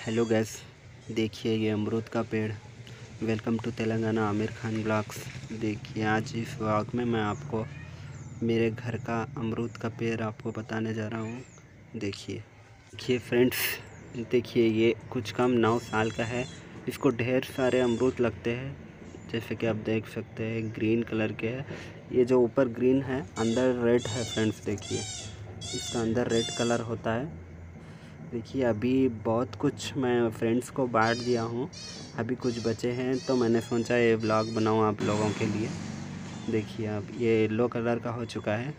Hello guys, देखिए ये अमरूद का पेड़। Welcome to Telangana Aamir Khan blogs. देखिए आज इस व्लॉग में मैं आपको मेरे घर का अमरूद का पेड़ आपको बताने जा रहा हूँ। देखिए फ्रेंड्स, देखिए ये कुछ कम 9 साल का है। इसको ढेर सारे अमरूद लगते हैं, जैसे कि आप देख सकते हैं ग्रीन कलर के है। ये जो ऊपर ग्रीन है अंदर रेड है फ्रेंड्स। देखिए इसका अंदर रेड कलर होता है। देखिए अभी बहुत कुछ मैं फ्रेंड्स को बांट दिया हूँ, अभी कुछ बचे हैं तो मैंने सोचा ये व्लॉग बनाऊँ आप लोगों के लिए। देखिए अब ये येलो कलर का हो चुका है।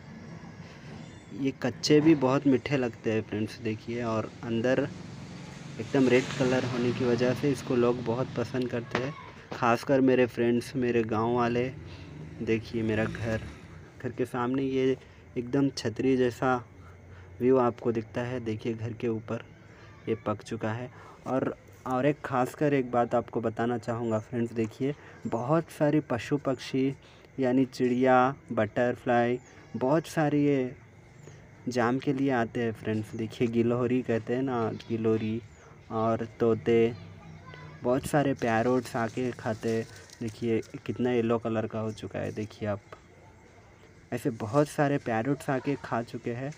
ये कच्चे भी बहुत मीठे लगते हैं फ्रेंड्स। देखिए और अंदर एकदम रेड कलर होने की वजह से इसको लोग बहुत पसंद करते हैं, ख़ासकर मेरे फ्रेंड्स, मेरे गांव वाले। देखिए मेरा घर के सामने ये एकदम छतरी जैसा व्यू आपको दिखता है। देखिए घर के ऊपर ये पक चुका है। और एक ख़ासकर एक बात आपको बताना चाहूँगा फ्रेंड्स। देखिए बहुत सारी पशु पक्षी यानी चिड़िया, बटरफ्लाई, बहुत सारी ये जाम के लिए आते हैं फ्रेंड्स। देखिए गिलोरी कहते हैं ना, गिलोरी और तोते, बहुत सारे पैरोट्स आके खाते हैं। देखिए कितना येलो कलर का हो चुका है। देखिए आप, ऐसे बहुत सारे पैरोट्स आके खा चुके हैं।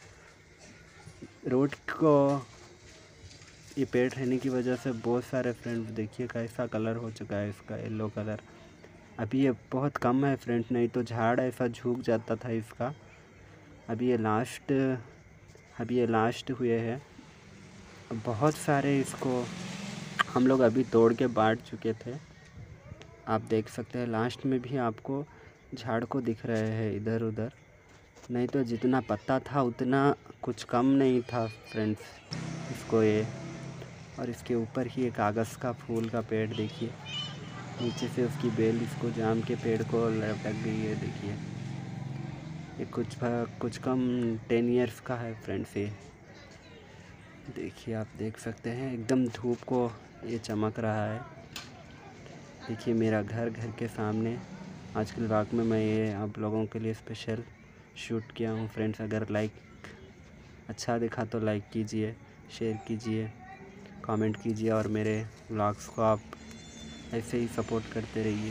रोड को ये पेड़ रहने की वजह से बहुत सारे फ्रेंड्स, देखिए कैसा कलर हो चुका है इसका, येलो कलर। अभी ये बहुत कम है फ्रेंड्स, नहीं तो झाड़ ऐसा झुक जाता था इसका। अभी ये लास्ट हुए हैं। बहुत सारे इसको हम लोग अभी तोड़ के बांट चुके थे। आप देख सकते हैं लास्ट में भी आपको झाड़ को दिख रहे हैं इधर उधर। नहीं तो जितना पत्ता था उतना कुछ कम नहीं था फ्रेंड्स इसको ये। और इसके ऊपर ही एक कागज़ का फूल का पेड़, देखिए नीचे से उसकी बेल इसको जाम के पेड़ को लटक गई है। देखिए ये कुछ कम 10 इयर्स का है फ्रेंड्स ये। देखिए आप देख सकते हैं एकदम धूप को ये चमक रहा है। देखिए मेरा घर के सामने। आज के व्लॉग में मैं ये आप लोगों के लिए स्पेशल शूट किया हूँ फ्रेंड्स। अगर अच्छा दिखा तो लाइक कीजिए, शेयर कीजिए, कमेंट कीजिए और मेरे व्लॉग्स को आप ऐसे ही सपोर्ट करते रहिए।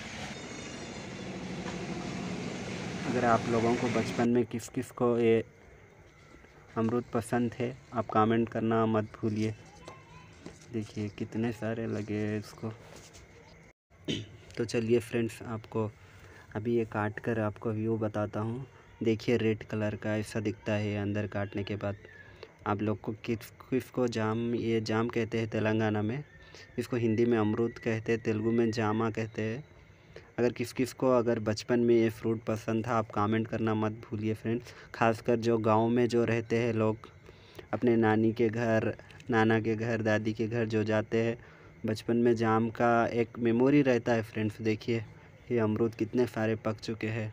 अगर आप लोगों को बचपन में किस किस को ये अमरूद पसंद थे, आप कमेंट करना मत भूलिए। देखिए कितने सारे लगे हैं इसको। तो चलिए फ्रेंड्स, आपको अभी ये काट कर आपको व्यू बताता हूँ। देखिए रेड कलर का ऐसा दिखता है अंदर काटने के बाद। आप लोग को किसको ये जाम कहते हैं तेलंगाना में, इसको हिंदी में अमरूद कहते हैं, तेलुगु में जामा कहते हैं। अगर किस को अगर बचपन में ये फ्रूट पसंद था, आप कमेंट करना मत भूलिए फ्रेंड्स। खासकर जो गांव में जो रहते हैं लोग, अपने नानी के घर, नाना के घर, दादी के घर जो जाते हैं, बचपन में जाम का एक मेमोरी रहता है फ्रेंड्स। देखिए ये अमरूद कितने सारे पक चुके हैं,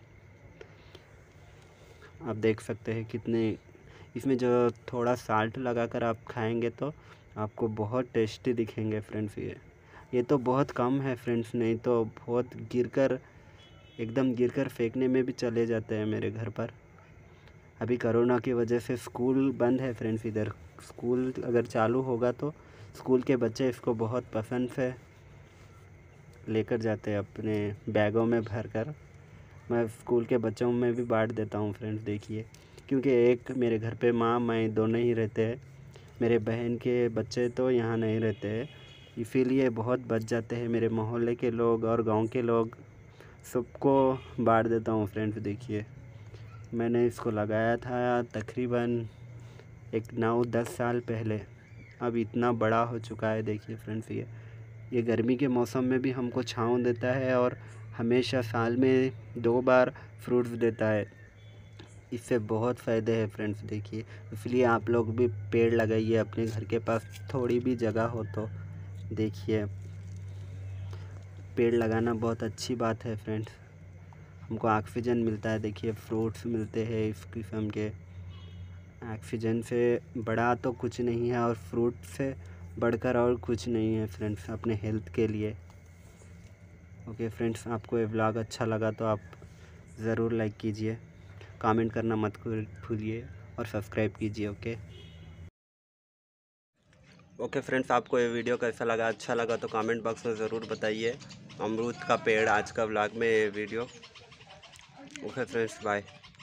आप देख सकते हैं कितने। इसमें जो थोड़ा साल्ट लगाकर आप खाएंगे तो आपको बहुत टेस्टी दिखेंगे फ्रेंड्स। ये तो बहुत कम है फ्रेंड्स, नहीं तो बहुत एकदम गिरकर फेंकने में भी चले जाते हैं मेरे घर पर। अभी कोरोना की वजह से स्कूल बंद है फ्रेंड्स। इधर स्कूल अगर चालू होगा तो स्कूल के बच्चे इसको बहुत पसंद से लेकर जाते हैं अपने बैगों में भर कर। मैं स्कूल के बच्चों में भी बांट देता हूँ फ्रेंड्स। देखिए क्योंकि एक मेरे घर पे माँ मैं दोनों ही रहते हैं, मेरे बहन के बच्चे तो यहाँ नहीं रहते हैं, इसीलिए बहुत बच जाते हैं। मेरे मोहल्ले के लोग और गांव के लोग सबको बांट देता हूँ फ्रेंड्स। देखिए मैंने इसको लगाया था तकरीबन एक 9-10 साल पहले, अब इतना बड़ा हो चुका है। देखिए फ्रेंड्स ये गर्मी के मौसम में भी हमको छाँव देता है और हमेशा साल में 2 बार फ्रूट्स देता है। इससे बहुत फ़ायदे हैं फ्रेंड्स। देखिए इसलिए आप लोग भी पेड़ लगाइए अपने घर के पास, थोड़ी भी जगह हो तो। देखिए पेड़ लगाना बहुत अच्छी बात है फ्रेंड्स, हमको ऑक्सीजन मिलता है। देखिए फ्रूट्स मिलते हैं इस किस्म के। ऑक्सीजन से बड़ा तो कुछ नहीं है और फ्रूट से बढ़कर और कुछ नहीं है फ्रेंड्स अपने हेल्थ के लिए। ओके फ्रेंड्स, आपको ये व्लॉग अच्छा लगा तो आप ज़रूर लाइक कीजिए, कमेंट करना मत भूलिए और सब्सक्राइब कीजिए। ओके। ओके फ्रेंड्स, आपको ये वीडियो कैसा लगा? अच्छा लगा तो कमेंट बॉक्स में ज़रूर बताइए। अमरूद का पेड़ आज का व्लॉग में ये वीडियो। Okay friends, bye.